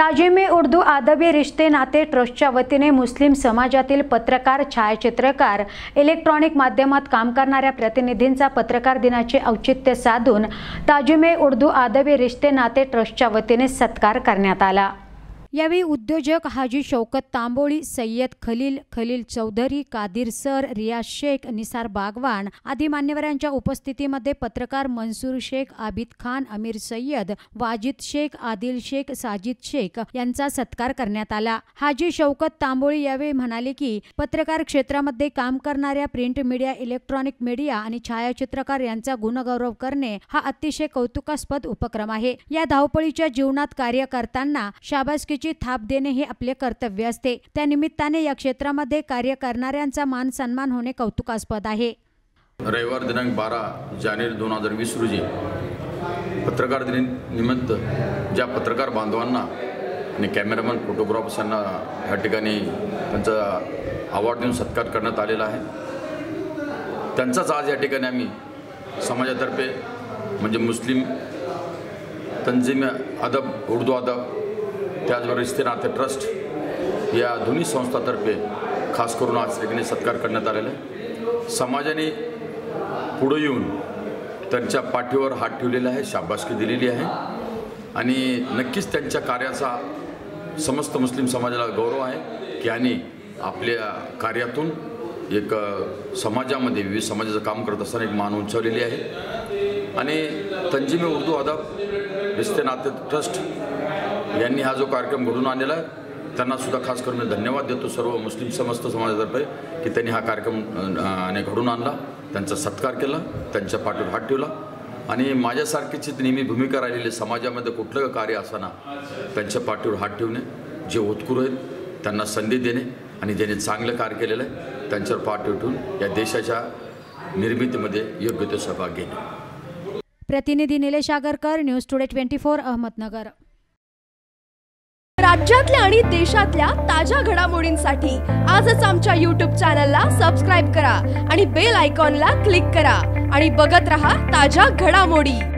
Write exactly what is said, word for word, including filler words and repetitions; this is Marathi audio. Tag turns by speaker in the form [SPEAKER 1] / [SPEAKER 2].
[SPEAKER 1] ताजिम उर्दू आदबी रिश्ते नाते ट्रस्टच्या वतीने मुस्लिम समाजातील पत्रकार, छायाचित्रकार, इलेक्ट्रॉनिक माध्यमात काम करणाऱ्या प्रतिनिधींचा पत्रकार दिनाचे औचित्य साधून ताजिम उर्दू आदबी रिश्ते नाते ट्रस्टच्या वतीने सत्कार करण्यात आला। यावेळी उद्योजक हाजी शौकत तांबोळी, सय्यद खलील, खलील चौधरी, कादिर सर, रियाज शेख, निसार बागवान आदी मान्यवरांच्या उपस्थितीमध्ये पत्रकार मंसूर शेख, आबिद खान, अमीर सय्यद, वाजिद शेख, आदिल शेख, साजिद शेख यांचा सत्कार करण्यात आला। हाजी शौकत तांबोळी यावेळी म्हणाले की पत्रकार क्षेत्रामध्ये काम करणाऱ्या प्रिंट मीडिया, इलेक्ट्रॉनिक मीडिया आणि छायाचित्रकार यांचा गुणगौरव करणे हा अतिशय कौतुकास्पद उपक्रम आहे। या धावपळीच्या जीवनात कार्य करताना शाबासकी थाप देणे हे आपले कर्तव्य असते। त्या निमित्ताने या क्षेत्रामध्ये कार्य करणाऱ्यांचा मान सन्मान होणे कौतुकास्पद आहे।
[SPEAKER 2] रविवार दिनांक बारा जानेवारी दोन हजार वीस रोजी पत्रकार दिनानिमित्त ज्या पत्रकार बांधवांना आणि कॅमेरामॅन, फोटोग्राफर्स यांना या ठिकाणी त्यांचा अवॉर्ड देऊन सत्कार करण्यात आलेला आहे, त्यांचाच आज या ठिकाणी आम्ही समाजातर्फे म्हणजे मुस्लिम तंजीम अदब, उर्दू अदब, त्याचबरोबर रिश्ते नाते ट्रस्ट या दोन्ही संस्थातर्फे खास करून आज ठिकाणी सत्कार करण्यात आलेला आहे। समाजाने पुढे येऊन त्यांच्या पाठीवर हात ठेवलेला आहे, शाबासकी दिलेली आहे आणि नक्कीच त्यांच्या कार्याचा समस्त मुस्लिम समाजाला गौरव आहे की यांनी आपल्या कार्यातून एक समाजामध्ये विविध समाजाचं काम करत असताना एक मान उंचावलेली आहे। आणि तंजीम उर्दू अदब रिश्ते नाते ट्रस्ट यांनी हा जो कार्यक्रम घडून आणलेला आहे त्यांना सुद्धा खास करून मी धन्यवाद देतो सर्व मुस्लिम समस्त समाजातर्फे की त्यांनी हा कार्यक्रम घडून आणला, त्यांचा सत्कार केला, त्यांच्या पाठीवर हात ठेवला आणि माझ्यासारखीची नेहमी भूमिका राहिलेली समाजामध्ये कुठलं कार्य असताना त्यांच्या पाठीवर हात ठेवणे, जे होतकरू आहेत त्यांना संधी देणे आणि ज्यांनी चांगलं कार्य केलेलं आहे त्यांच्यावर पाठ ठेवून या देशाच्या निर्मितीमध्ये योग्य ते सहभाग घेणे।
[SPEAKER 1] प्रतिनिधी Nilesh Agarkar, news today twenty four, Ahmednagar.
[SPEAKER 3] राज्यातल्या आणि देशातल्या ताज्या घडामोडींसाठी आजच आमच्या यूट्यूब चॅनलला सबस्क्राईब करा आणि बेल आयकॉनला क्लिक करा आणि बघत रहा ताज्या घडामोडी।